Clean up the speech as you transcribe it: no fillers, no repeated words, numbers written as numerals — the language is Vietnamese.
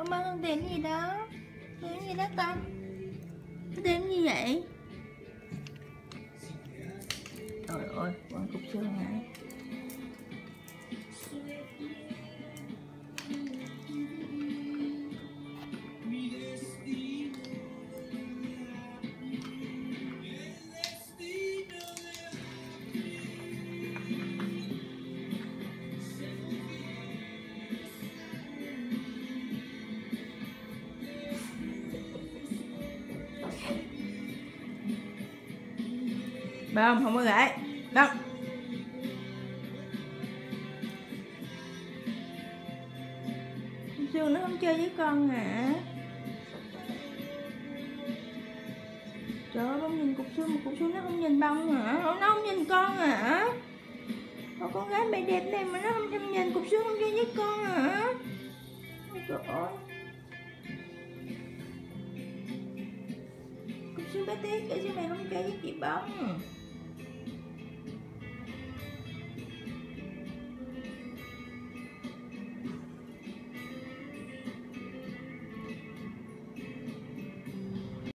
Con Bông con tìm gì đó? Tìm gì đó con? Tìm gì vậy? Trời ơi, con cục xương này. Bông, không có gãy. Bông. Xương nó không chơi với con hả? Trời ơi, Bông nhìn cục xương mà cục xương nó không nhìn Bông hả? Nó không nhìn con hả? Một con gái mẹ đẹp này mà nó không nhìn cục xương không chơi với con hả? Ôi trời ơi. Cục xương bé tí, tại sao mày không chơi với chị Bông?